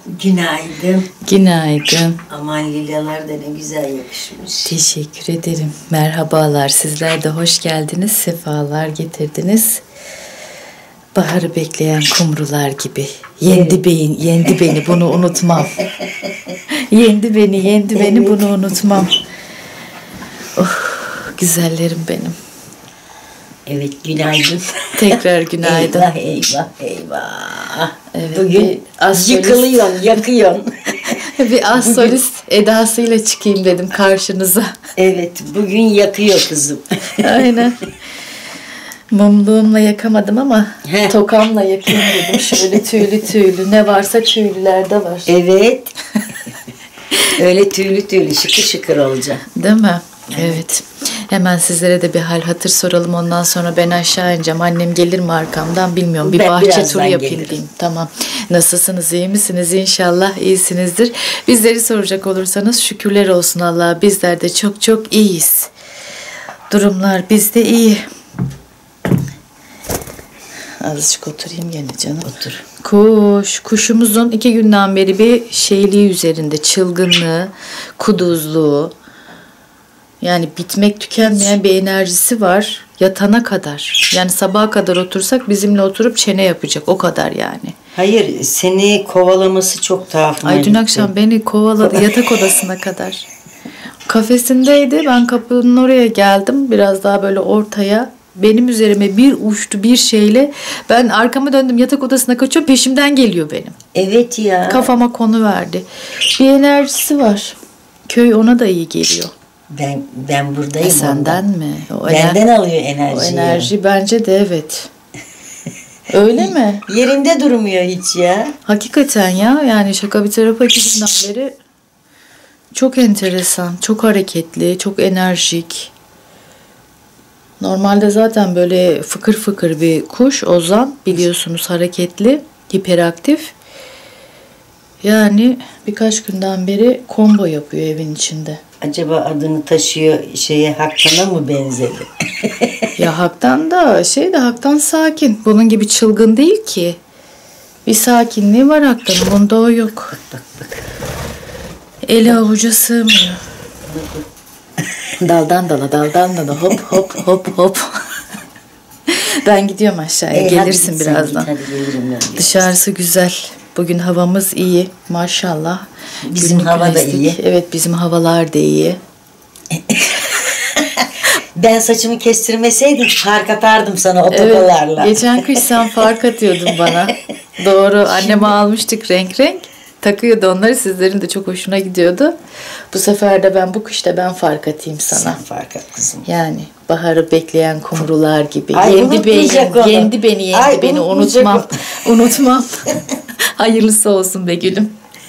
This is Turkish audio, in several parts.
Günaydın. Günaydın. Aman lilalar da ne güzel yakışmış. Teşekkür ederim. Merhabalar. Sizler de hoş geldiniz. Sefalar getirdiniz. Baharı bekleyen kumrular gibi. Yendi beni bunu unutmam. yendi beni bunu unutmam. Oh, güzellerim benim. Evet, günaydın. Tekrar günaydın. Eyvah. Evet, bugün yıkılıyorsun, yakıyorsun. Bir az solist edasıyla çıkayım dedim karşınıza. Evet, bugün yakıyor kızım. Aynen. Mumluğumla yakamadım ama tokamla yakayım dedim. Şöyle tüylü. Ne varsa tüylülerde var. Evet. Öyle tüylü şıkır şıkır olacak. Değil mi? Evet. Hemen sizlere de bir hal hatır soralım. Ondan sonra ben aşağı ineceğim. Annem gelir mi arkamdan bilmiyorum. Bir bahçe turu yapayım diyeyim. Tamam. Nasılsınız? İyi misiniz? İnşallah iyisinizdir. Bizleri soracak olursanız şükürler olsun Allah'a. Bizler de çok çok iyiyiz. Durumlar bizde iyi. Azıcık oturayım gene canım. Otur. Kuşumuzun 2 günden beri bir şeyliği üzerinde. Çılgınlığı, kuduzluğu. Yani bitmek tükenmeyen bir enerjisi var. Yatana kadar. Yani sabaha kadar otursak bizimle oturup çene yapacak. O kadar yani. Hayır, seni kovalaması çok tuhafıma Ay dün gitti. akşam beni kovaladı yatak odasına kadar. Kafesindeydi. Ben kapının oraya geldim. Biraz daha böyle ortaya. Benim üzerime bir uçtu bir şeyle. Ben arkama döndüm, yatak odasına kaçıyor. Peşimden geliyor benim. Evet ya. Kafama konuverdi. Bir enerjisi var. Köy ona da iyi geliyor. Ben buradayım. Senden mi? Benden alıyor enerjiyi. O enerji bence de evet. Öyle mi? Yerinde durmuyor hiç ya. Hakikaten ya. Yani şaka bir tarafa gittiğinden beri çok enteresan, çok hareketli, çok enerjik. Normalde zaten böyle fıkır fıkır bir kuş Ozan, biliyorsunuz, hareketli, hiperaktif. Yani birkaç günden beri combo yapıyor evin içinde. Acaba adını taşıyor Haktan'a mı benzedi? Ya Haktan da Haktan sakin. Bunun gibi çılgın değil ki. Bir sakinliği var Haktan'ın. Bunda o yok. Bak. Eli avuca sığmıyor. Daldan dala hop. Ben gidiyorum aşağıya. Gelirsin birazdan. Hadi gelirim ben. Dışarısı güzel. Bugün havamız iyi. Maşallah. Bizim hava da iyi. Evet, bizim havalar da iyi. Ben saçımı kestirmeseydim fark atardım sana o tokalarla. Evet, geçen kış sen fark atıyordun bana. Doğru. Anneme almıştık renk. Takıyordu onları. Sizlerin de çok hoşuna gidiyordu. Bu sefer de bu kışta ben fark atayım sana. Sen fark at kızım. Yani baharı bekleyen kumrular gibi. Ay, yendi beni unutmam. Unutmam. Hayırlısı olsun be gülüm.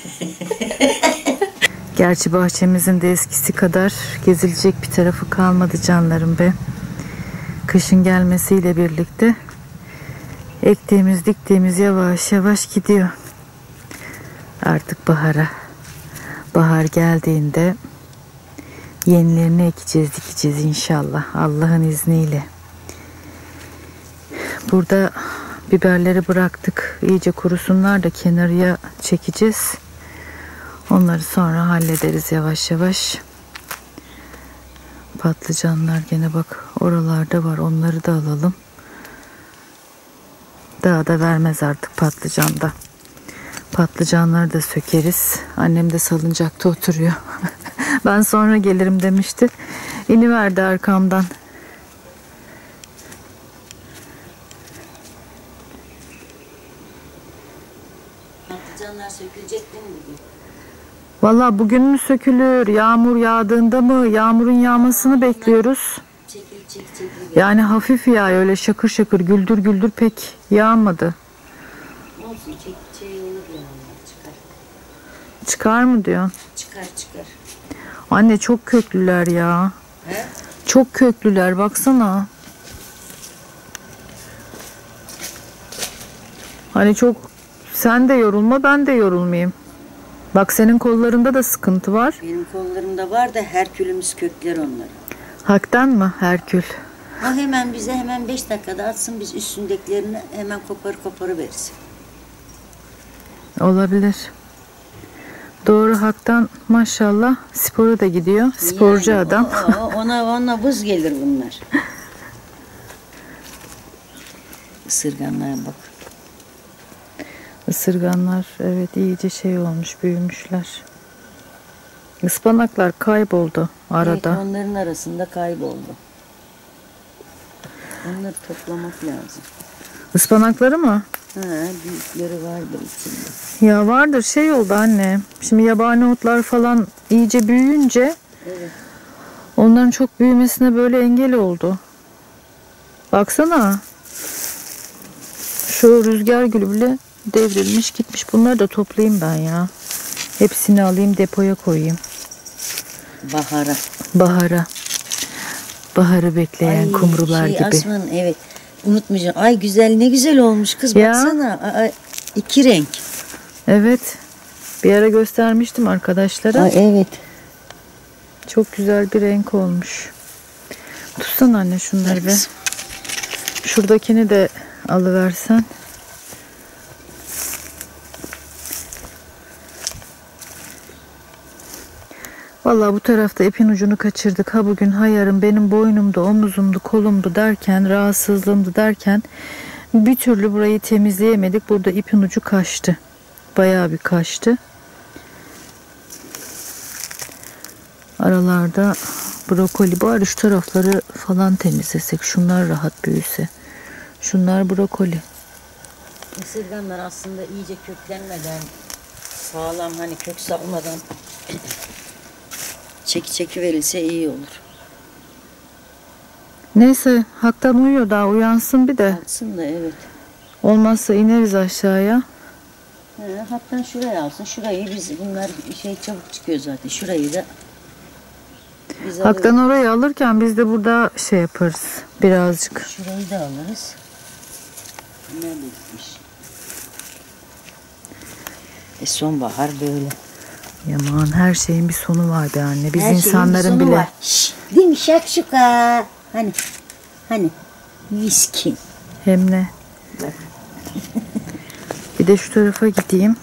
Gerçi bahçemizin de eskisi kadar gezilecek bir tarafı kalmadı canlarım be. Kışın gelmesiyle birlikte ektiğimiz diktiğimiz yavaş yavaş gidiyor. Artık bahar geldiğinde yenilerini dikeceğiz inşallah Allah'ın izniyle. Burada biberleri bıraktık. İyice kurusunlar da kenarıya çekeceğiz. Onları sonra hallederiz yavaş yavaş. Patlıcanlar gene bak oralarda var. Onları da alalım. Daha da vermez artık patlıcanda. Patlıcanları da sökeriz. Annem de salıncakta oturuyor. Ben sonra gelirim demişti. İniverdi arkamdan. Patlıcanlar sökülecek değil mi bugün? Valla bugün mü sökülür? Yağmur yağdığında mı? Yağmurun yağmasını bekliyoruz. Çekil. Yani hafif yağ, öyle şakır şakır güldür pek yağmadı. Olsun, olur ya, çıkar. Çıkar mı diyorsun? Çıkar. Anne çok köklüler ya. He? Çok köklüler, baksana. Hani çok, sen de yorulma ben de yorulmayayım. Bak senin kollarında da sıkıntı var. Benim kollarımda var da Herkülümüz kökler onları. Hak'tan mı Herkül? Ha, hemen 5 dakikada atsın, biz üstündekilerini hemen koparı veririz. Olabilir. Doğru, Hak'tan maşallah spora da gidiyor. Sporcu Yani adam. Ona buz gelir bunlar. Isırganlara bak. Isırganlar evet iyice şey olmuş, büyümüşler. Ispanaklar kayboldu arada. Evet, onların arasında kayboldu. Onları toplamak lazım. Ispanakları mı? Ha, büyükleri vardır içinde. Ya vardır, şey oldu anne. Şimdi yabani otlar falan iyice büyüyünce Evet. onların çok büyümesine böyle engel oldu. Baksana. Şu rüzgar gülü bile devrilmiş gitmiş. Bunları da toplayayım ben ya. Hepsini alayım depoya koyayım. Bahara. Bahara. Baharı bekleyen kumrular gibi. Asman, evet. Unutmayacağım. Ay güzel, ne güzel olmuş kız, Ya. baksana. Ay, iki renk. Evet. Bir ara göstermiştim arkadaşlara. Ay, evet. Çok güzel bir renk olmuş. Tutsana anne şunları be. Şuradakini de alıversen. Vallahi bu tarafta ipin ucunu kaçırdık. Ha bugün ha yarın benim boynumdu, omuzumdu, kolumdu derken, rahatsızlığımdı derken bir türlü burayı temizleyemedik. Burada ipin ucu kaçtı. Bayağı bir kaçtı. Aralarda brokoli. Bari şu tarafları falan temizlesek. Şunlar rahat büyüse. Şunlar brokoli. Isırganlar aslında iyice köklenmeden, sağlam, hani kök salmadan çeki verilse iyi olur. Neyse Hak'tan uyuyor, daha uyansın bir de. Aslında evet. Olmazsa ineriz aşağıya. Hatta şuraya alsın. Şurayı bunlar çabuk çıkıyor zaten. Şurayı da biz Hak'tan orayı alırken biz de burada şey yaparız birazcık. şurayı da alırız. Nerede gitmiş? Sonbahar böyle. Yaman, her şeyin bir sonu var be anne. Biz Her şeyin bir insanların sonu bile. var. Şşş, değil mi şakşuka? Hani viski. Hem ne? Bir de şu tarafa gideyim.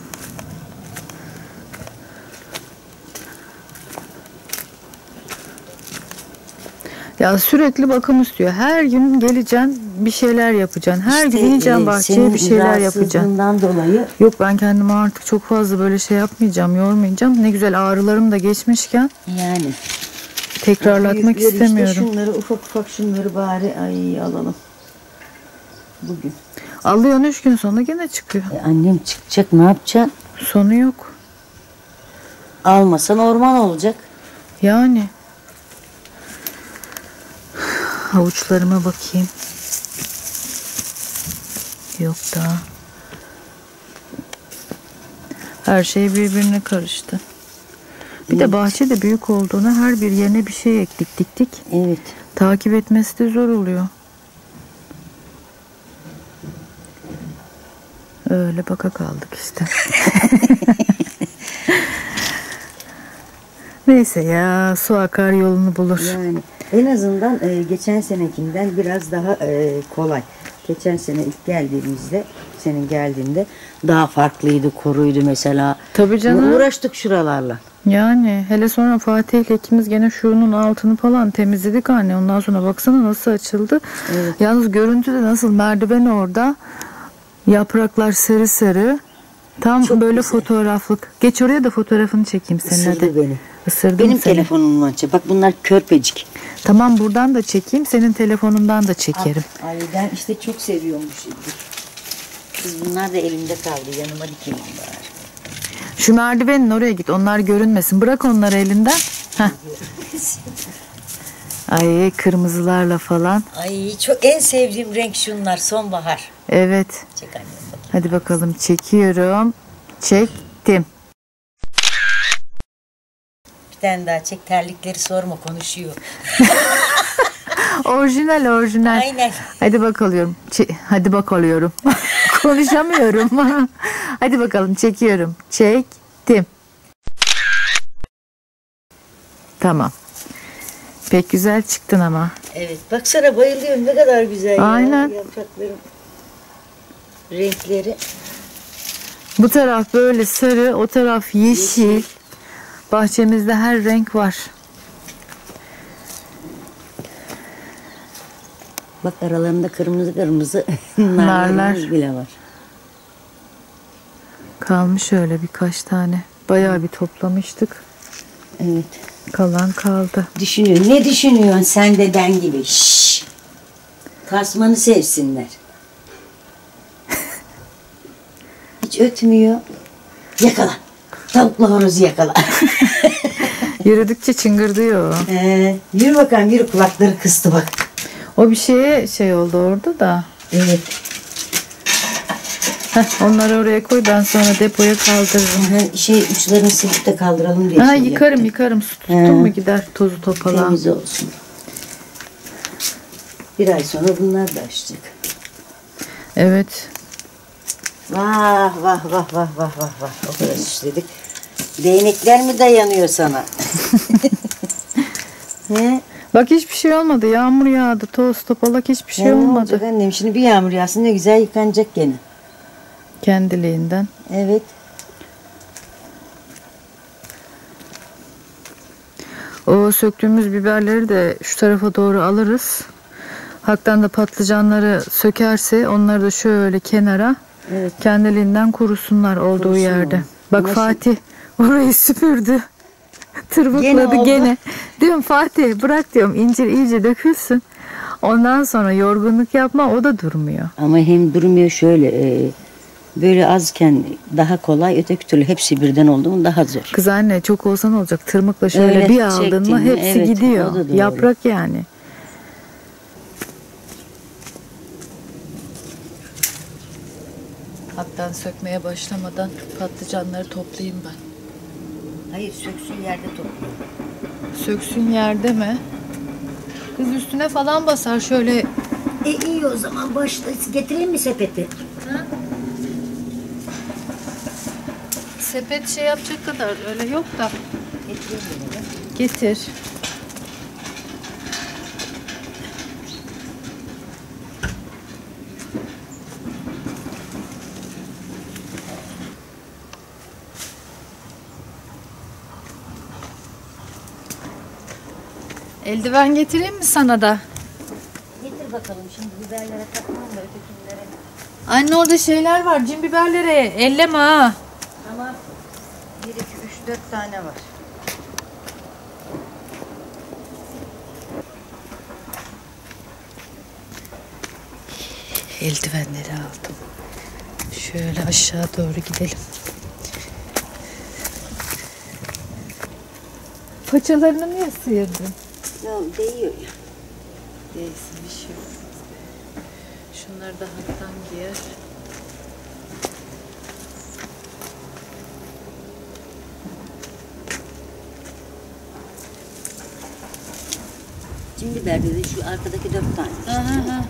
Ya sürekli bakım istiyor. Her gün geleceksin, bir şeyler yapacaksın. Her gün ineceksin bahçeye, bir şeyler yapacaksın. Dolayı. Yok, ben kendime artık çok fazla böyle şey yapmayacağım, yormayacağım. Ne güzel ağrılarım da geçmişken Yani. tekrarlatmak Büyükleri istemiyorum. İşte şunları ufak şunları bari alalım. Bugün. Alıyorsun 3 gün sonra gene çıkıyor. Annem çıkacak, ne yapacaksın? Sonu yok. Almasan orman olacak. Yani. Havuçlarıma bakayım. Yok daha. Her şey birbirine karıştı. Bir de bahçe de büyük olduğuna her bir yerine bir şey diktik. Evet. Takip etmesi de zor oluyor. Öyle baka kaldık işte. Neyse ya, su akar yolunu bulur. Yani en azından geçen senekinden biraz daha kolay. Geçen sene ilk geldiğimizde, senin geldiğinde daha farklıydı, koruydu mesela. Tabii canım. Uğraştık şuralarla. Yani hele sonra Fatih'le ikimiz gene şunun altını falan temizledik anne. Ondan sonra baksana nasıl açıldı. Evet. Yalnız görüntü de nasıl, merdiven orada. Yapraklar sarı sarı. Tam Çok böyle güzel. Fotoğraflık. Geç oraya da fotoğrafını çekeyim senin. Isırdı Hadi. beni. Isırdım Benim seni. telefonum var. Bak bunlar körpecik. Tamam, buradan da çekeyim. Senin telefonundan da çekerim. Ay ben işte çok seviyormuşum. Biz bunlar da elimde kaldı. Yanıma dikeyim bari. Şu merdivenin oraya git. Onlar görünmesin. Bırak onları elinden. Heh. Ay kırmızılarla falan. Ay çok en sevdiğim renk şunlar. Sonbahar. Evet. Çek annem bakayım. Hadi bakalım, çekiyorum. Çektim. Bir tane daha çek. Terlikleri sorma, konuşuyor. Orijinal. Aynen. Hadi bakalım. Hadi bakalım. Konuşamıyorum. Hadi bakalım, çekiyorum. Çektim. Tamam. Pek güzel çıktın ama. Evet. Baksana, bayılıyorum. Ne kadar güzel. Aynen. Ya. Yaprakların renkleri. Bu taraf böyle sarı, o taraf yeşil. Bahçemizde her renk var. Bak aralarında kırmızı kırmızı Narlar. narlarımız bile var. Kalmış öyle birkaç tane. Bayağı bir toplamıştık. Evet. Kalan kaldı. Düşünüyor. Ne düşünüyorsun sen de ben gibi? Şşş. Kasmanı sevsinler. Hiç ötmüyor. Yakala. Tavukla horozu yakala. Yürüdükçe çıngırdıyor o. Yürü bakalım, yürü, kulakları kıstı bak. O bir şeye şey oldu orada da. Evet. Onları oraya koy, ben sonra depoya kaldırırım. Uçlarını silip de kaldıralım diye. Yıkarım yıkarım. Su tuttum mu gider tozu topala. Temiz olsun. Bir ay sonra bunlar da açacak. Evet. Vah vah vah vah vah vah vah. O kadar işledik. Değnekler mi dayanıyor sana? Ne? Bak hiçbir şey olmadı. Yağmur yağdı, toz topalak, hiçbir şey Ne olmadı. olacak annem? Şimdi bir yağmur yağsın ne güzel yıkanacak gene. Kendiliğinden. Evet. O söktüğümüz biberleri de şu tarafa doğru alırız. Haktan da patlıcanları sökerse onları da şöyle kenara, Evet. kendiliğinden kurusunlar olduğu Kurusun yerde. o. Bak Nasıl? Fatih orayı süpürdü. Tırmıkladı oldu. gene. Diyorum Fatih bırak diyorum, incir iyice dökülsün. Ondan sonra yorgunluk yapma, o da durmuyor. Ama hem durmuyor şöyle. Böyle azken daha kolay, öteki türlü hepsi birden oldu mu daha zor. Kız anne çok olsa ne olacak? Tırmıkla şöyle Öyle bir aldın çektin mı mi? hepsi Evet, o gidiyor. da doğru. Yaprak yani. Hattan sökmeye başlamadan patlıcanları toplayayım ben. Hayır, söksün yerde topluyor. Söksün yerde mi? Kız üstüne falan basar şöyle. İyi o zaman başla. Getireyim mi sepeti? Sepet şey yapacak kadar öyle yok da. Getireyim mi? Getir. Eldiven getireyim mi sana da? Getir bakalım, şimdi biberlere takmam da ötekilere. Anne orada şeyler var, cin biberleri. Elleme ha. Tamam. 1, 2, 3, 4 tane var. Eldivenleri aldım. Şöyle aşağı doğru gidelim. Paçalarını niye sıyırdın? Ya değiyor ya. Değilsin, bir şey yok. Şunları da hattan giyer. Cin biber dedi, şu arkadaki 4 tane. Aha.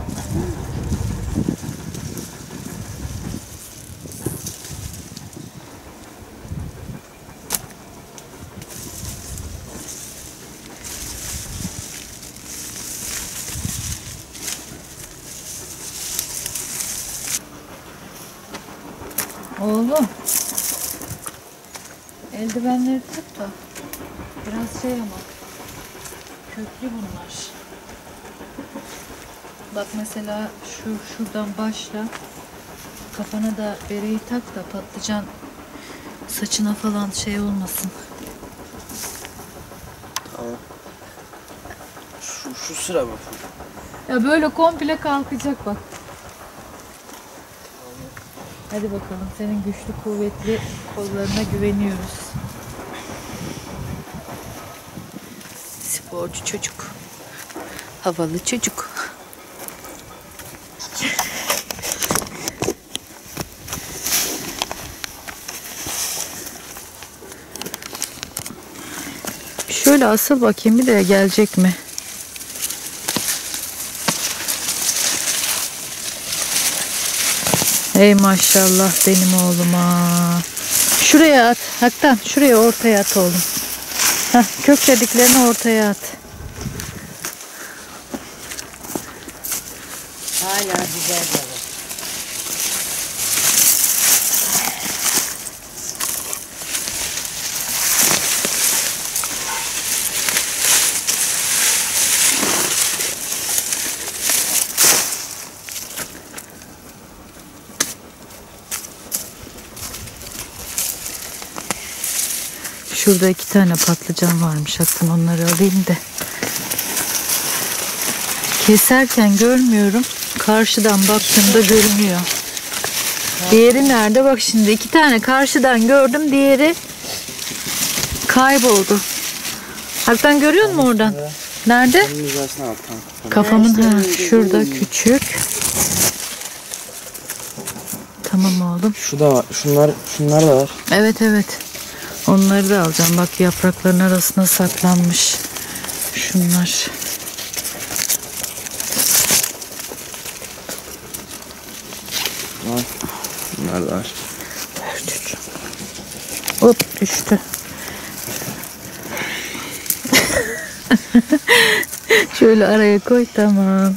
Oğlum. Eldivenleri tut da. Biraz şey ama. Köklü bunlar. Bak mesela şuradan başla. Kafana da bereyi tak da patlıcan saçına falan şey olmasın. Tamam. Şu sıra mı? Ya böyle komple kalkacak bak. Hadi bakalım, senin güçlü kuvvetli kollarına güveniyoruz. Sporcu çocuk. Havalı çocuk. Şöyle asıl bakayım bir de gelecek mi? Ey maşallah benim oğluma. Şuraya at. Haktan şuraya ortaya at oğlum. Heh, kök dediklerini ortaya at. Hala biber de var. Şurada 2 tane patlıcan varmış. Hatta onları alayım da. Keserken görmüyorum. Karşıdan baktığımda görünüyor. Diğeri nerede? Bak şimdi 2 tane karşıdan gördüm. Diğeri kayboldu. Haktan görüyor musun oradan? Nerede? Kafamın şurada küçük. Tamam oğlum. Şu da var. Şunlar da var. Evet evet. Onları da alacağım. Bak yaprakların arasına saklanmış. Şunlar. Var. Bunlar da var. Hop düştü. Şöyle araya koy, tamam.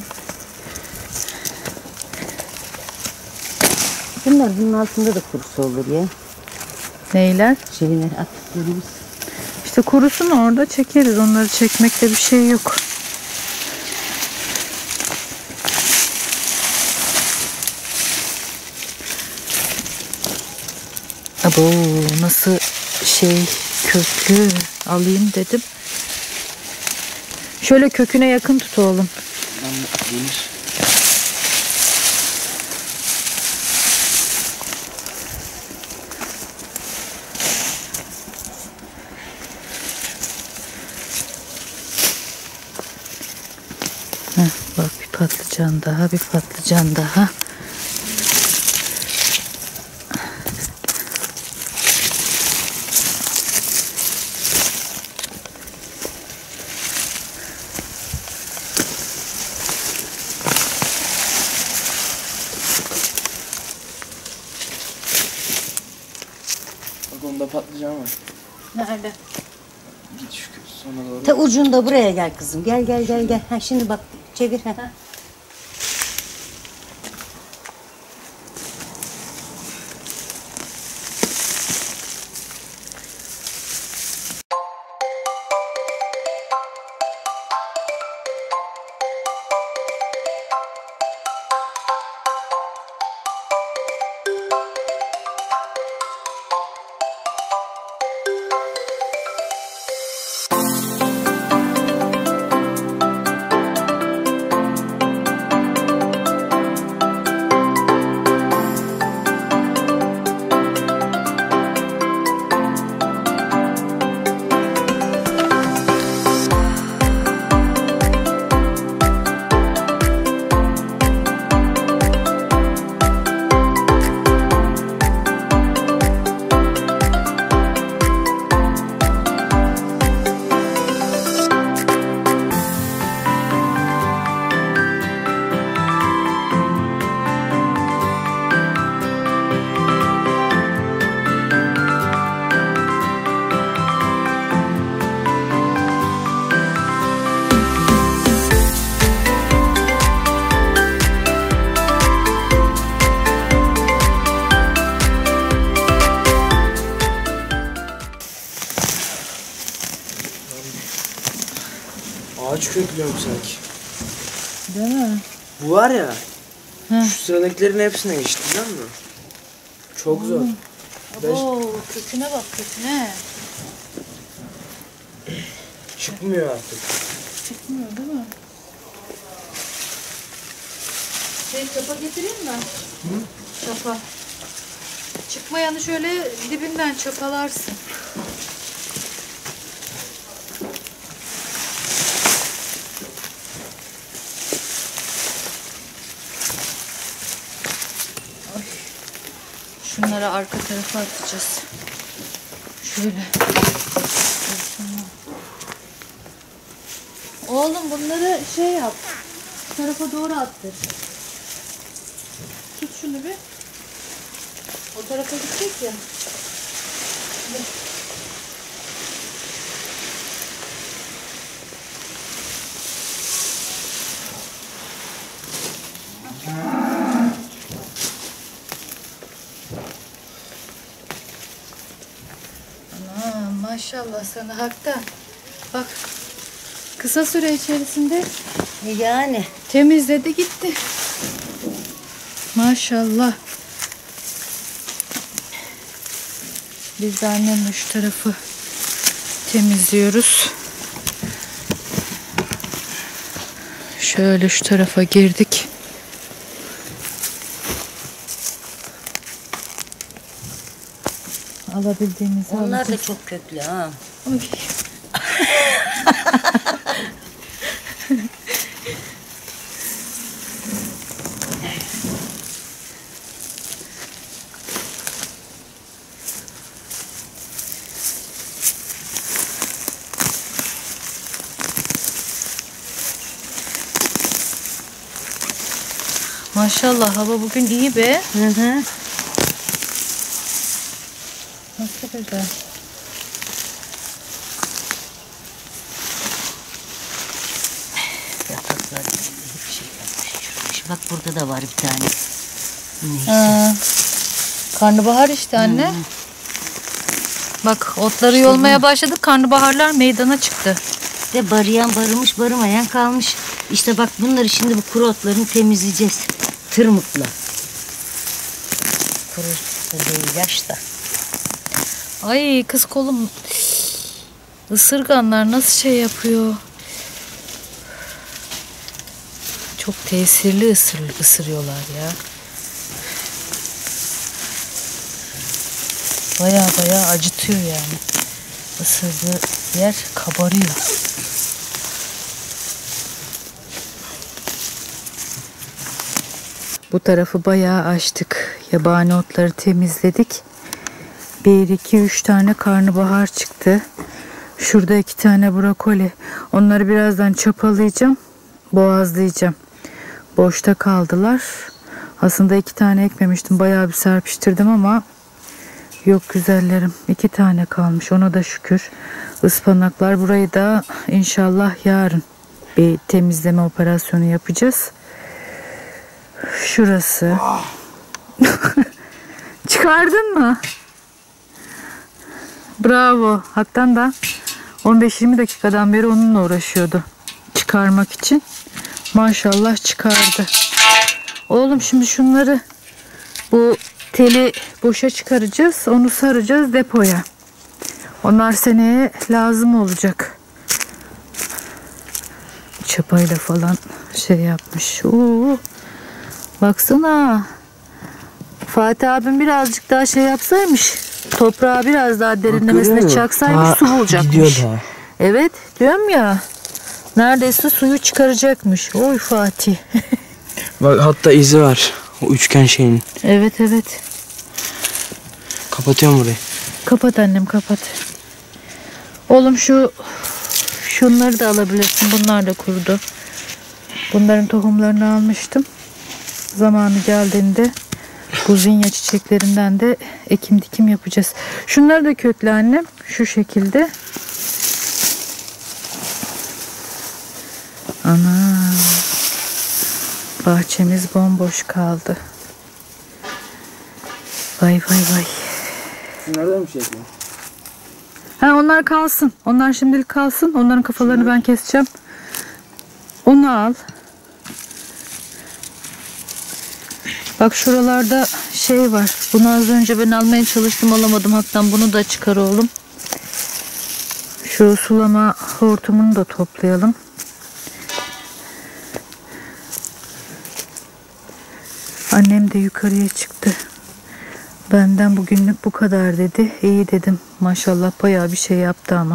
Bunun altında da kurusu olur ya. Neyler? Şeyler attıklarımız. İşte kurusun, orada çekeriz. Onları çekmekte bir şey yok. Abo, nasıl köklü, alayım dedim. Şöyle köküne yakın tut oğlum. Bak bir patlıcan daha, bir patlıcan daha. Bak onda patlıcan var. Nerede? Git şu sona doğru. Ta ucunda buraya gel kızım. Gel. Ha, şimdi bak çevir. Ha. Ağaç köklüyorum sanki. Değil mi? Bu var ya. Hı. Şu sıradakilerin hepsine geçti, biliyor musun? Çok zor. Abo, köküne bak, köküne. Çıkmıyor artık. Çıkmıyor değil mi? Çapa getireyim mi? Hı? Çapa. Çıkmayanı şöyle dibinden çapalarsın. Ay. Şunları arka tarafa atacağız. Şöyle. Oğlum bunları yap. Bu tarafa doğru attır. Tut şunu bir. O tarafa gidecek ya. Ana maşallah sana hakikaten. Bak kısa süre içerisinde Yani. temizledi gitti. Maşallah. Biz de annemle şu tarafı temizliyoruz. Şöyle şu tarafa girdik. Alabildiğimizi Onlar alacağız. da çok köklü ha. Oy. Maşallah hava bugün iyi be. Hı hı. Nasıl güzel. Yapraklar hep şey yapmış, çürümüş. Bak burada da var bir tane. Neyse. Ha, karnabahar işte anne. Bak otları yolmaya başladık. Karnabaharlar meydana çıktı. De barıyan barımış, barımayan kalmış. İşte bak bunları şimdi bu kuru otlarını temizleyeceğiz. Tırmıkla. Kuru da değil, yaş da. Ay kız kolum. Isırganlar nasıl şey yapıyor? Çok tesirli ısırıyorlar ya. Baya baya acıtıyor yani. Isırdığı yer kabarıyor. Bu tarafı bayağı açtık. Yabani otları temizledik. 1, 2, 3 tane karnabahar çıktı. Şurada 2 tane brokoli. Onları birazdan çapalayacağım. Boğazlayacağım. Boşta kaldılar. Aslında 2 tane ekmemiştim. Bayağı bir serpiştirdim ama yok güzellerim. 2 tane kalmış. Ona da şükür. Ispanaklar. Burayı da inşallah yarın bir temizleme operasyonu yapacağız. Şurası. Çıkardın mı? Bravo. Haktan da 15-20 dakikadan beri onunla uğraşıyordu. Çıkarmak için. Maşallah çıkardı. Oğlum şimdi şunları, bu teli boşa çıkaracağız. Onu saracağız depoya. Onlar seneye lazım olacak. Çapayla falan şey yapmış. Baksana. Fatih abim birazcık daha şey yapsaymış. Toprağı biraz daha derinlemesine çaksaymış, su bulacakmış. Evet diyorum ya. Neredeyse suyu çıkaracakmış. Oy Fatih. Bak hatta izi var. O üçgen şeyin. Evet evet. Kapatıyorum burayı. Kapat annem kapat. Oğlum şunları da alabilirsin. Bunlar da kurudu. Bunların tohumlarını almıştım. Zamanı geldiğinde bu zinya çiçeklerinden de ekim dikim yapacağız. Şunları da kökle annem. Şu şekilde. Ana. Bahçemiz bomboş kaldı. Vay vay vay. Şunlardan bir şey yapayım. Ha onlar kalsın. Onlar şimdilik kalsın. Onların kafalarını ben keseceğim. Onu al. Bak şuralarda şey var. Bunu az önce ben almaya çalıştım, alamadım. Hakikaten bunu da çıkar oğlum. Şu sulama hortumunu da toplayalım. Annem de yukarıya çıktı. Benden bugünlük bu kadar dedi. İyi dedim. Maşallah bayağı bir şey yaptı ama.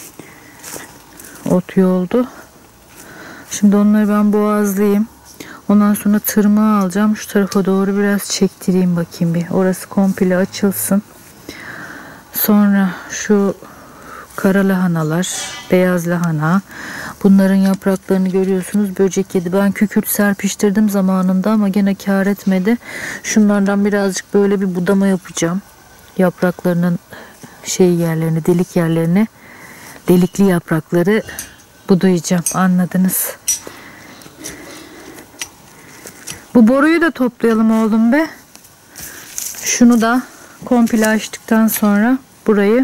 Ot yoldu. Şimdi onları ben boğazlayayım. Ondan sonra tırmığı alacağım. Şu tarafa doğru biraz çektireyim bakayım bir. Orası komple açılsın. Sonra şu kara lahanalar, beyaz lahana. Bunların yapraklarını görüyorsunuz. Böcek yedi. Ben kükürt serpiştirdim zamanında ama gene kâr etmedi. Şunlardan birazcık böyle bir budama yapacağım. Yapraklarının şey yerlerini, delik yerlerini, delikli yaprakları budayacağım. Anladınız. Bu boruyu da toplayalım oğlum be. Şunu da komple açtıktan sonra burayı.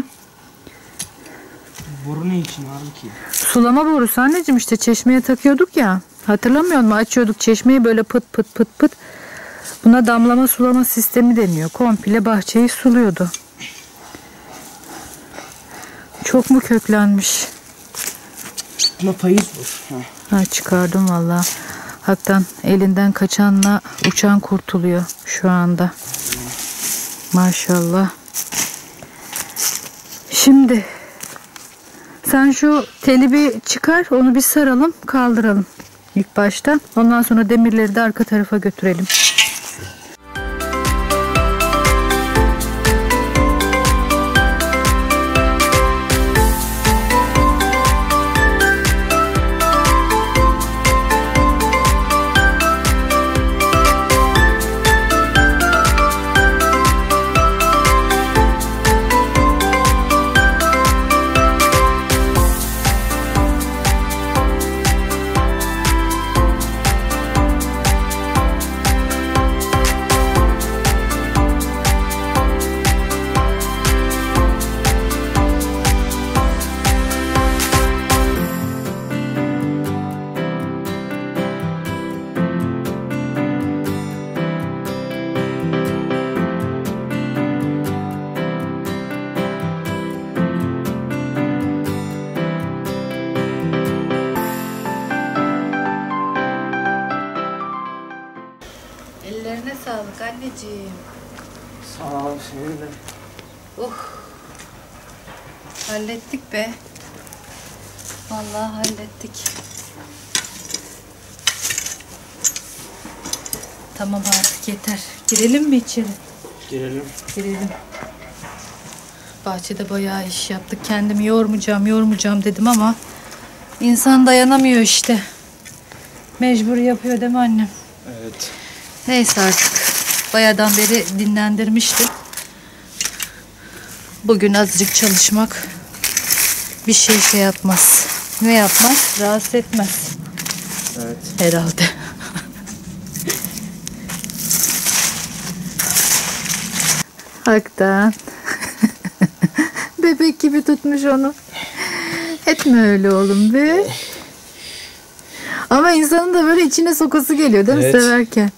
Boru ne için abi ki? Sulama borusu anneciğim, işte çeşmeye takıyorduk ya. Hatırlamıyor musun? Açıyorduk çeşmeyi böyle pıt pıt pıt pıt. Buna damlama sulama sistemi deniyor. Komple bahçeyi suluyordu. Çok mu köklenmiş? Ama payız bu. Ha, çıkardım valla. Hakikaten elinden kaçanla uçan kurtuluyor şu anda. Maşallah. Şimdi sen şu teli bir çıkar, onu bir saralım, kaldıralım ilk başta. Ondan sonra demirleri de arka tarafa götürelim. Ellerine sağlık anneciğim. Sağ ol senin de. Hallettik be. Vallahi hallettik. Tamam artık yeter. Girelim mi içeri? Girelim. Girelim. Bahçede bayağı iş yaptık. Kendimi yormayacağım dedim ama insan dayanamıyor işte. Mecbur yapıyor değil mi annem? Evet. Neyse artık. Bayağıdan beri dinlendirmiştim. Bugün azıcık çalışmak bir şey yapmaz. Ne yapmaz? Rahatsız etmez. Evet. Herhalde. Hakikaten. Bebek gibi tutmuş onu. Etme öyle oğlum be. Ama insanın da böyle içine sokası geliyor değil mi, Evet. severken?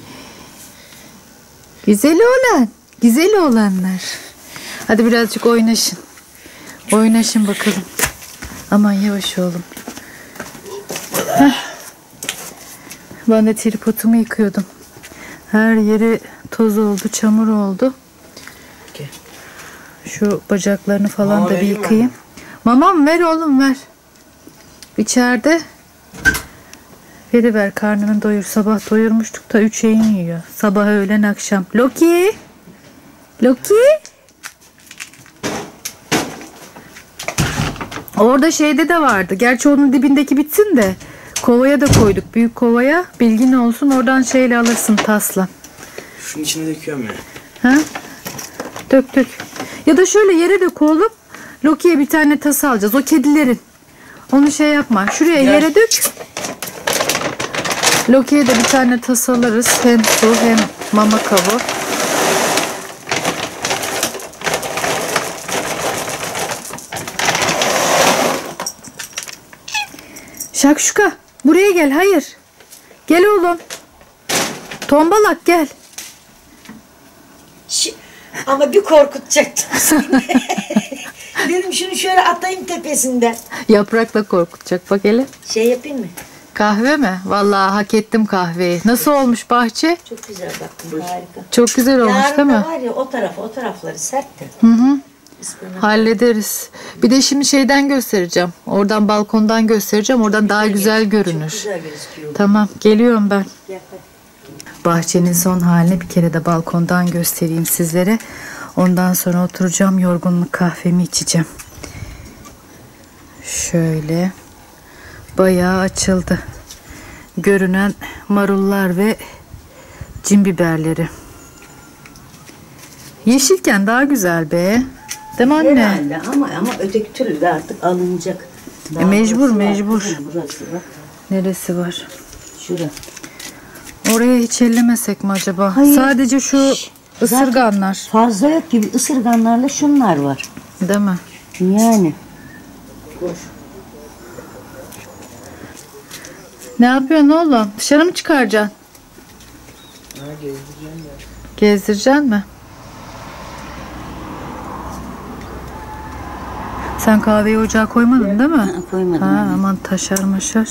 Güzel oğlan. Güzel oğlanlar. Hadi birazcık oynaşın. Oynaşın bakalım. Aman yavaş oğlum. Heh. Ben de tripodumu yıkıyordum. Her yeri toz oldu, çamur oldu. Okay. Şu bacaklarını falan Mama da bir vereyim mi yıkayayım. Mamam ver oğlum ver. İçeride. Veriver, karnını doyur. Sabah doyurmuştuk da 3 öğün yiyor. Sabah, öğlen, akşam. Loki. Loki. Orada şeyde de vardı. Gerçi onun dibindeki bitsin de. Kovaya da koyduk. Büyük kovaya. Bilgin olsun. Oradan şeyle alırsın, tasla. Şunun içine döküyorum ya. Ha? Dök dök. Ya da şöyle yere dök oğlum. Loki'ye bir tane tas alacağız. O kedilerin. Onu şey yapma. Şuraya Gel. yere dök. Loki'ye de bir tane tas alırız. Hem su hem mama kabı. Şakşuka. Buraya gel. Hayır. Gel oğlum. Tombalak gel. Ama bir korkutacaktım seni. Dedim şunu şöyle atayım tepesinden. Yaprakla korkutacak. Bak hele. Şey yapayım mı? Kahve mi? Vallahi hak ettim kahveyi. Nasıl olmuş bahçe? Çok güzel baktım, harika. Çok güzel olmuş Yarın değil da mi? var ya o tarafları sertti. Hı hı. Ispanak. Hallederiz. Bir de şimdi şeyden göstereceğim. Oradan, balkondan göstereceğim. Oradan daha güzel görünür. Çok güzel gözüküyor. Tamam, geliyorum ben. Gel hadi. Bahçenin son halini bir kere de balkondan göstereyim sizlere. Ondan sonra oturacağım, yorgunluk kahvemi içeceğim. Şöyle. Bayağı açıldı. Görünen marullar ve cin biberleri. Yeşilken daha güzel be. Değil mi anne? Herhalde ama öteki türlü de artık alınacak. Daha Mecbur, burası var. mecbur. Burası var. Neresi var? Şurada. Oraya hiç ellemesek mi acaba? Hayır. Sadece şu ısırganlar. Fazla yok gibi, ısırganlarla şunlar var. Değil mi? Yani. Boş. Ne yapıyorsun oğlum? Dışarı mı çıkaracaksın? Ha, gezdireceğim ya. Gezdireceksin mi? Sen kahveyi ocağa koymadın değil mi? Ha, koymadım. Ha, anne. aman taşar maşar.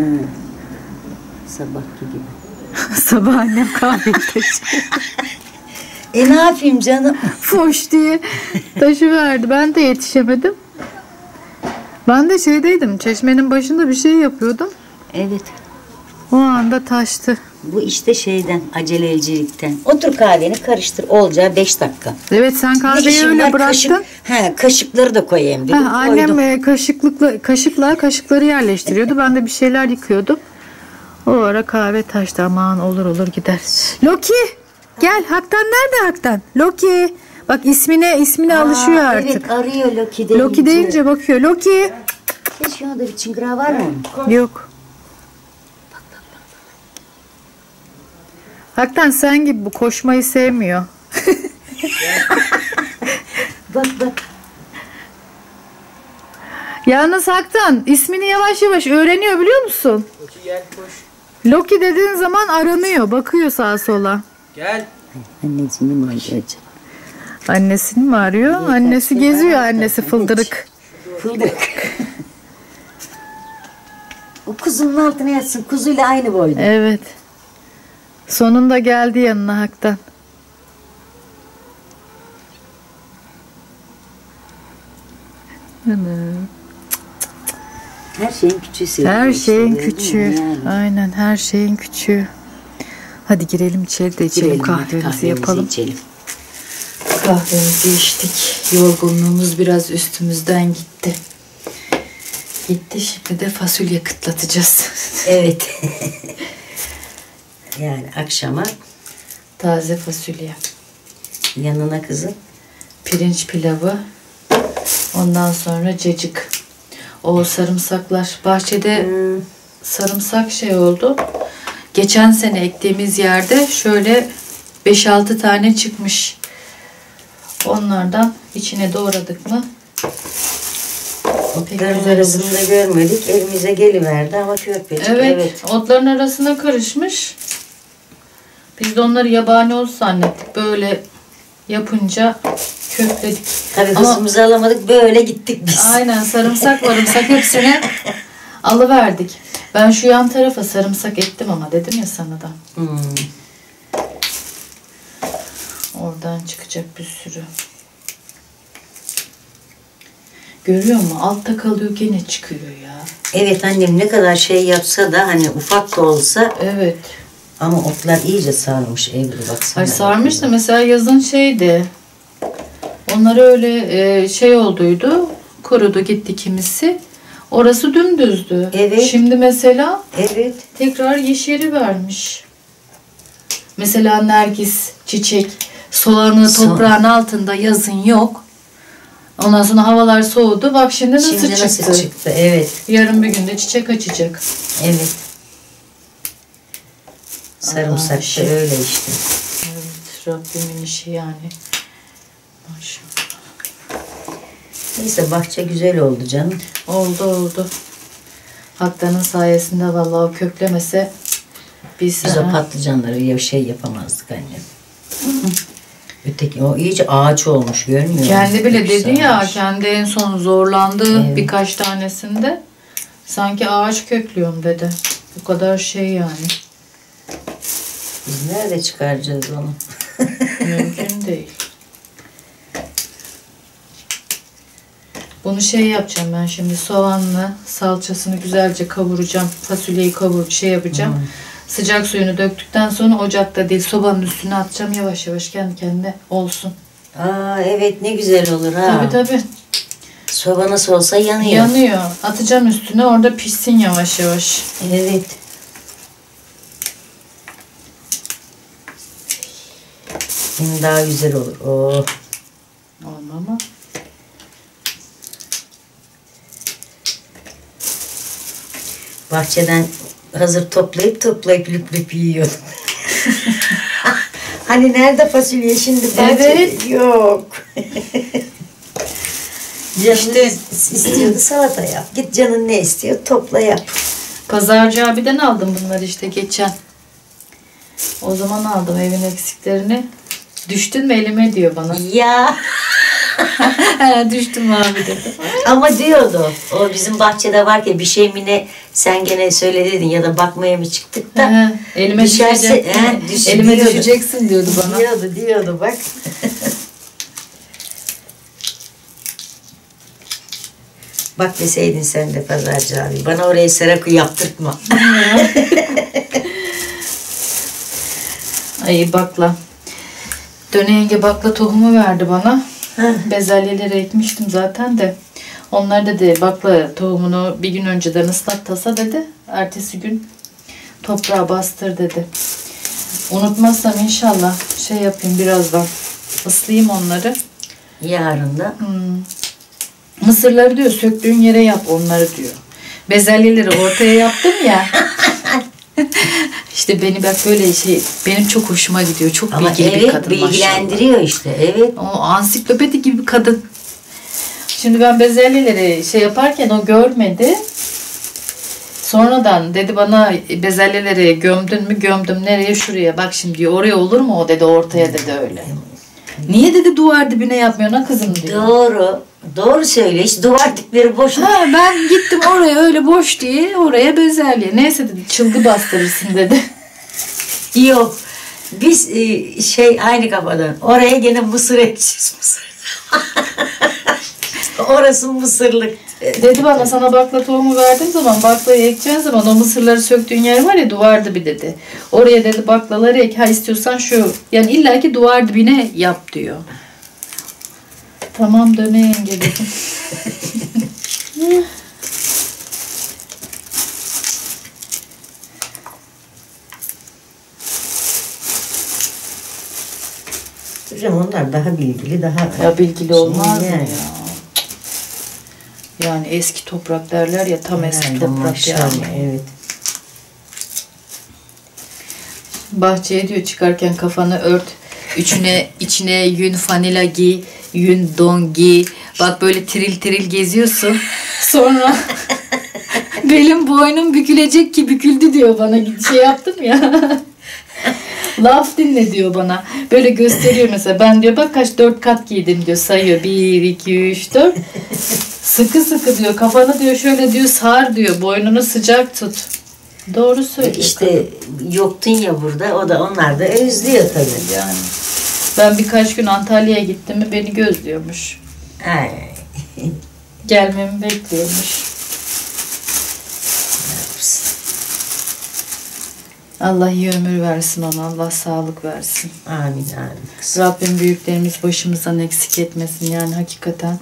Sabahki gibi. Sabah annem kahveyi taşıyor. Ne yapayım canım? Foş diye taşıverdi. Ben de yetişemedim. Ben de şeydeydim. Çeşmenin başında bir şey yapıyordum. Evet. O anda taştı. Bu işte şeyden, acelecilikten. Otur kahveni karıştır. Olacağı 5 dakika. Evet sen Ne kahveyi işim öyle var? bıraktın. Kaşıkları da koyayım dedim. Ha, annem Koydum. kaşıkla kaşıkları yerleştiriyordu. Ben de bir şeyler yıkıyordum. O ara kahve taştı. Aman olur gider. Loki gel. Haktan nerede Haktan? Loki. Bak ismine alışıyor artık. Evet arıyor Loki deyince. Loki deyince bakıyor. Loki. Keşke onda bir çıngırağı var mı onun? Yok. Haktan sen gibi bu koşmayı sevmiyor. Bak. Yalnız Haktan ismini yavaş yavaş öğreniyor biliyor musun? Loki gel koş. Loki dediğin zaman aranıyor. Bakıyor sağa sola. Gel. Anneciğim mi acaba? Annesini mi arıyor? Annesi geziyor. Annesi fıldırık. Fıldık. O kuzunun altına yatsın. Kuzuyla aynı boyda. Evet. Sonunda geldi yanına Haktan. Her şeyin küçüğü. Her işte, şeyin gördün mü? küçüğü. Yani. Aynen her şeyin küçüğü. Hadi girelim içeri de içelim Girelim, hadi kahvemizi yapalım. içelim. Kahvemizi içtik. Yorgunluğumuz biraz üstümüzden gitti. Şimdi de fasulye kıtlatacağız. Evet. Yani akşama Taze fasulye. yanına kızım. Pirinç pilavı. Ondan sonra cacık. O sarımsaklar. Bahçede sarımsak şey oldu. Geçen sene ektiğimiz yerde şöyle 5-6 tane çıkmış. Onlardan içine doğradık mı? Pek Otların güzel olur. arasında görmedik. Elimize geliverdi ama köpecik. Evet, otların arasına karışmış. Biz de onları yabani ot zannettik. Böyle yapınca kökledik. Tabii Ama- hızımızı alamadık. Böyle gittik biz. Aynen sarımsak hepsini alıverdik. Ben şu yan tarafa sarımsak ektim ama dedim ya sana da. Oradan çıkacak bir sürü. Görüyor musun? Altta kalıyor gene çıkıyor ya. Evet annem ne kadar şey yapsa da hani ufak da olsa Evet. ama otlar iyice sarmış Ebru baksana. Ay sarmış da mesela yazın şeydi. Onları öyle şey olduydu. Kurudu gitti kimisi. Orası dümdüzdü. Evet. Şimdi mesela Evet. tekrar yeşeri vermiş. Mesela nergis, çiçek, soğanı toprağın altında yazın yok. Ondan sonra havalar soğudu. Bak şimdi nasıl Şimdi çıktı. nasıl çıktı? Evet. Yarın bir günde çiçek açacak. Evet. Sarımsak da şey. öyle işte. Evet, Rabbimin işi yani. Maşallah. Neyse bahçe güzel oldu canım. Oldu. Haktanın sayesinde vallahi o köklemese biz Biz o patlıcanları bir şey yapamazdık annem. Öteki o iyice ağaç olmuş görmüyor musun? kendi bile dedi ya, Yükselmiş. kendi en son zorlandı Evet. birkaç tanesinde. Sanki ağaç köklüyorum dedi. Bu kadar şey yani. Biz nerede çıkaracağız onu? Mümkün değil. Bunu şey yapacağım ben şimdi, soğanlı salçasını güzelce kavuracağım. Fasulyeyi şey yapacağım. Sıcak suyunu döktükten sonra ocakta değil sobanın üstüne atacağım. Yavaş yavaş kendi kendine olsun. Aa evet ne güzel olur ha. Tabii. Soba nasıl olsa yanıyor. Yanıyor. Atacağım üstüne, orada pişsin yavaş yavaş. Evet. Şimdi daha güzel olur. Oh. Olma mı? Bahçeden hazır toplayıp lüp lüp yiyordum. Hani nerede fasulye şimdi bahçede? Evet. Yok. Canın istiyordu salata yap. Git canın ne istiyor topla yap. Pazarcı abiden aldım bunları işte geçen. O zaman aldım evin eksiklerini. Düştün mü elime diyor bana. Ya. Düştüm abi dedim. Ama diyordu. O bizim bahçede varken bir şey mi ne sen gene söyledin ya da bakmaya mı çıktık da Elime düşerse elime düşeceksin diyordu bana. Diyordu bak. Bak deseydin sen de Pazarcı abi. Bana oraya seraku yaptırtma. Ay bakla. Döne yenge bakla tohumu verdi bana. Bezelyeleri ekmiştim zaten de. Onlar dedi bakla tohumunu bir gün önceden ıslat tasa dedi. Ertesi gün toprağa bastır dedi. Unutmazsam inşallah şey yapayım birazdan. Islayayım onları. Yarın da. Mısırları diyor söktüğün yere yap onları diyor. Bezelyeleri ortaya yaptım ya. İşte beni bak böyle şey benim çok hoşuma gidiyor. Çok Ama bilgili bir kadın bilgilendiriyor maşallah. işte. Evet. O ansiklopedi gibi bir kadın. Şimdi ben bezelyeleri şey yaparken o görmedi. Sonradan dedi bana bezelyeleri gömdün mü? Gömdüm. Nereye? Şuraya. Bak şimdi diyor. Oraya olur mu o dedi. Ortaya dedi öyle. Niye dedi duvar dibine yapmıyorsun ha kızım diyor. Doğru. Doğru söyle. Hiç duvar dipleri boş. Ha ben gittim oraya öyle boş diye oraya bezelye. Neyse dedi çılgı bastırırsın dedi. Yok. Biz aynı kafadan. Oraya gene mısır ekeceğiz. Mısır. Orası mısırlık. Dedi bana sana bakla tohumu verdiğim zaman baklayı ekeceğin zaman o mısırları söktüğün yer var ya duvar dibi dedi. Oraya dedi baklaları ek ha istiyorsan şu yani illaki duvar dibine yap diyor. Tamam döne yenge dedim. Hocam onlar daha bilgili, daha... Ya bilgili olmaz mı yani. ya? Yani eski toprak derler ya tam eski toprak yani. Evet. Bahçeye diyor çıkarken kafanı ört. içine yün fanila giy, yün don giy. Bak böyle tiril tiril geziyorsun. Sonra belim boynum bükülecek ki büküldü diyor bana. Şey yaptım ya. Laf dinle diyor bana. Böyle gösteriyor mesela. Ben diyor bak kaç 4 kat giydim diyor. Sayıyor. 1, 2, 3, 4. Sıkı sıkı diyor. Kafanı diyor şöyle diyor sar diyor. Boynunu sıcak tut. Doğru söylüyor. İşte yoktun ya burada. O da onlar da özlüyor tabii. Yani. Ben birkaç gün Antalya'ya gittim mi beni gözlüyormuş. Ay. Gelmemi bekliyormuş. Allah iyi ömür versin ona. Allah sağlık versin. Amin amin. Rabbim büyüklerimiz başımızdan eksik etmesin yani hakikaten.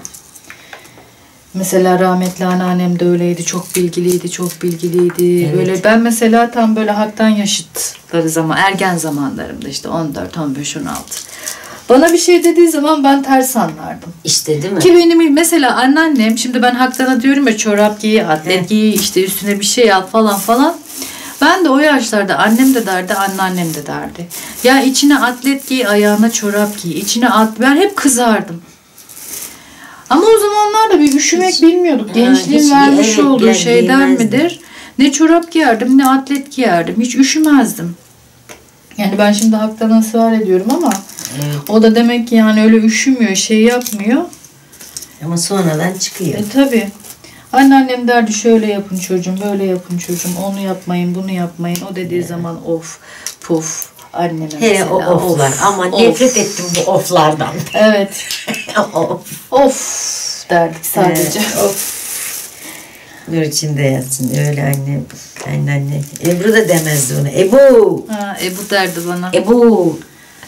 Mesela rahmetli anneannem de öyleydi. Çok bilgiliydi, çok bilgiliydi. Evet. Böyle ben mesela tam böyle haktan yaşıtları zaman, ergen zamanlarımda işte 14, 15, 16. Bana bir şey dediği zaman ben ters anlardım. İşte değil mi? Ki benim mesela anneannem, şimdi ben haktana diyorum ya çorap giy, atlet giy, işte üstüne bir şey al falan falan. Ben de o yaşlarda annem de derdi, anneannem de derdi. Ya içine atlet giy, ayağına çorap giy, içine ben hep kızardım. Ama o zamanlarda bir üşümek bilmiyorduk. Gençliğin vermiş evet, olduğu şeyden giymezdim. midir? Ne çorap giyerdim ne atlet giyerdim. Hiç üşümezdim. Yani ben şimdi haktan ısrar ediyorum ama o da demek ki yani öyle üşümüyor, şey yapmıyor. Ama sonradan çıkıyor. Tabii. Anneannem derdi şöyle yapın çocuğum, böyle yapın çocuğum. Onu yapmayın, bunu yapmayın. O dediği zaman of, puf. Anneme Hele mesela. o oflar. Ama nefret ettim bu oflardan. Evet. Of. Of derdik sadece. Of. Nur içinde yatsın. Öyle anne. Anne. Ebru da demezdi ona. Ebu. Ha, Ebu derdi bana. Ebu.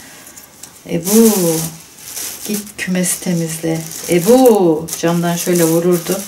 Ebu. Git kümesi temizle. Ebu. Camdan şöyle vururdu.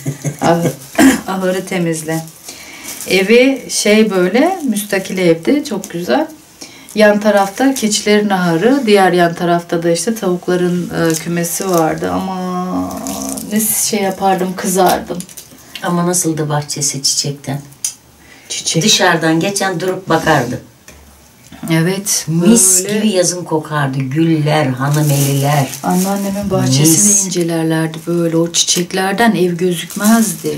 Ahırı temizle. Evi şey böyle müstakil evdi. Çok güzel. Yan tarafta keçilerin ahırı. Diğer yan tarafta da işte tavukların kümesi vardı. Ama ne şey yapardım kızardım. Ama nasıldı bahçesi çiçekten? Çiçek. Dışarıdan geçen durup bakardı. Evet. Mis böyle. gibi yazın kokardı. Güller, hanımeliler. Anneannemin bahçesini Mis. incelerlerdi böyle. O çiçeklerden ev gözükmezdi.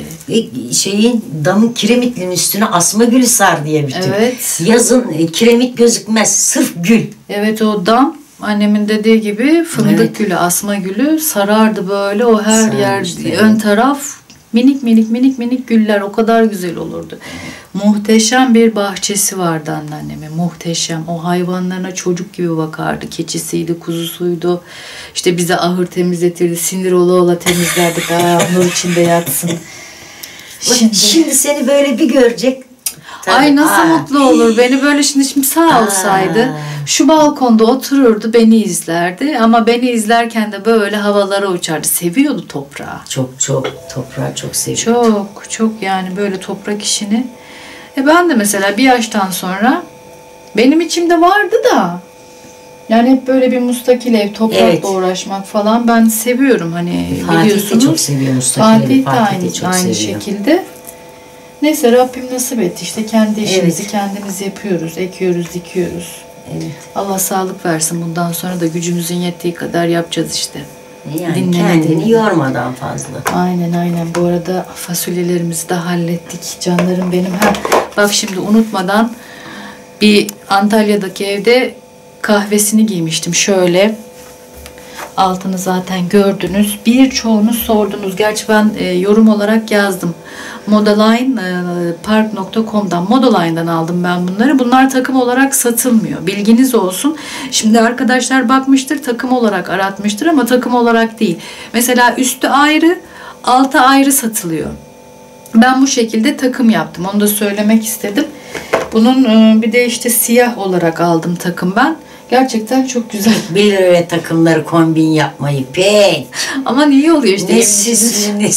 Damın kiremitlinin üstüne asma gülü sar diye bütün. Evet. Yazın kiremit gözükmez. Sırf gül. Evet o dam Annemin dediği gibi fındık Evet. gülü, asma gülü sarardı böyle, o her Sararmıştı, yer evet. ön taraf minik minik güller, o kadar güzel olurdu. Muhteşem bir bahçesi vardı anneannemin, muhteşem. O hayvanlarına çocuk gibi bakardı. Keçisiydi, kuzusuydu. İşte bize ahır temizletirdi. Sinir ola ola temizlerdik. Nur içinde yatsın. Şimdi seni böyle bir görecek. Tabii, Ay nasıl mutlu olur. Beni böyle şimdi sağ olsaydı şu balkonda otururdu, beni izlerdi. Ama beni izlerken de böyle havalara uçardı. Seviyordu toprağı. Çok toprağı çok seviyorum. Çok yani böyle toprak işini. Ben de mesela bir yaştan sonra benim içimde vardı da, yani hep böyle bir müstakil ev, toprakla Evet. uğraşmak falan ben seviyorum, hani Fatih de biliyorsunuz. çok seviyor müstakil evi. Fatih de aynı şekilde. Neyse Rabbim nasip etti, işte kendi işimizi Evet. kendimiz yapıyoruz, ekiyoruz, dikiyoruz. Evet. Allah sağlık versin, bundan sonra da gücümüzün yettiği kadar yapacağız işte. Yani Dinlene kendini dinlene. yormadan fazla. Aynen. Bu arada fasulyelerimizi de hallettik canlarım benim. Bak şimdi unutmadan, bir Antalya'daki evde kahvesini giymiştim. Şöyle altını zaten gördünüz. Birçoğunuz sordunuz. Gerçi ben yorum olarak yazdım. Modalinepark.com'dan, Modaline'dan aldım ben bunları. Bunlar takım olarak satılmıyor. Bilginiz olsun. Şimdi arkadaşlar bakmıştır, takım olarak aratmıştır ama takım olarak değil. Mesela üstü ayrı, altı ayrı satılıyor. Ben bu şekilde takım yaptım. Onu da söylemek istedim. Bunun bir de işte siyah olarak aldım takım ben. Gerçekten çok güzel. Bilir öyle takımları kombin yapmayı pek. Ama iyi oluyor işte. Ne süslü ne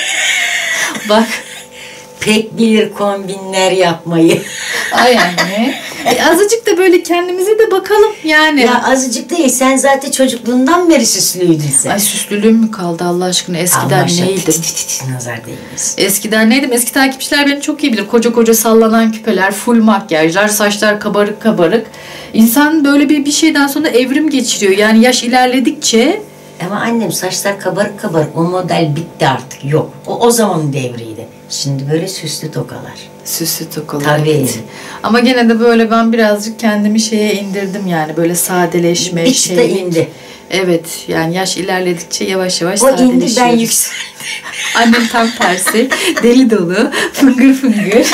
Bak. Pek bilir kombinler yapmayı. Ay anne. Azıcık da böyle kendimize de bakalım yani. Ya azıcık değil. Sen zaten çocukluğundan beri süslüydün sen. Ay süslülüğüm mü kaldı Allah aşkına? Eskiden neydim? Nazar değmesin. Eskiden neydim? Eski takipçiler beni çok iyi bilir. Koca koca sallanan küpeler, full makyajlar, saçlar kabarık kabarık. İnsan böyle bir şeyden sonra evrim geçiriyor. Yani yaş ilerledikçe. Ama annem saçlar kabarık kabarık. O model bitti artık. Yok. O zamanın devriydi. Şimdi böyle süslü tokalar. Süslü tokalar. Tabii. Evet. Ama gene de böyle ben birazcık kendimi şeye indirdim yani. Böyle sadeleşme, Bir çıta indi. Evet. Yani yaş ilerledikçe yavaş yavaş O sadeleşiyoruz. indi, ben yükseldim. Annem tam tersi. Deli dolu. Fıngır fıngır.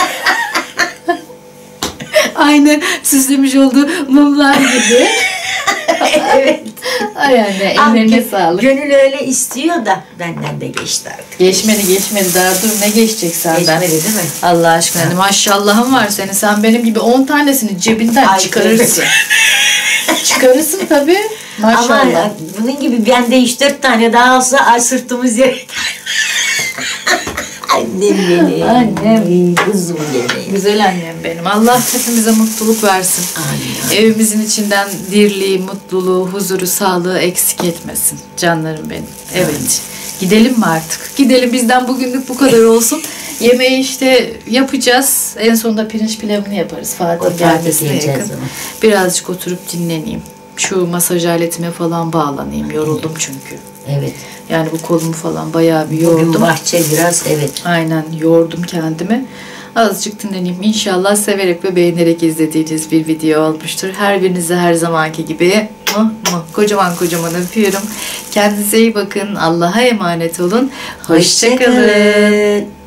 Aynı süslemiş olduğu mumlar gibi. Evet. Ay anne, ellerine sağlık. Gönül öyle istiyor da benden de geçti artık. Geçmedi daha, dur ne geçecek senden? Geçmedi değil mi? Allah aşkına, hani maşallahın var senin. Sen benim gibi 10 tanesini cebinden Ay, çıkarırsın. Çıkarırsın tabii. Maşallah. Ama bunun gibi bende 3-4 tane daha olsa sırtımız yere. Annem benim. Annem. Kızım benim. Güzel annem benim. Allah hepimize mutluluk versin. Aynen. Evimizin içinden dirliği, mutluluğu, huzuru, sağlığı eksik etmesin. Canlarım benim. Evet. Gidelim mi artık? Gidelim, bizden bugünlük bu kadar olsun. Yemeği işte yapacağız. En sonunda pirinç pilavını yaparız. Fatih gelmesine yakın. Birazcık oturup dinleneyim. Şu masaj aletime falan bağlanayım. Yoruldum çünkü. Evet. Yani bu kolumu falan bayağı bir yordum. Bugün bahçe biraz evet. Aynen, yordum kendimi. Azıcık dinleneyim. İnşallah severek ve beğenerek izlediğiniz bir video olmuştur. Her birinize her zamanki gibi kocaman öpüyorum. Kendinize iyi bakın. Allah'a emanet olun. Hoşça kalın.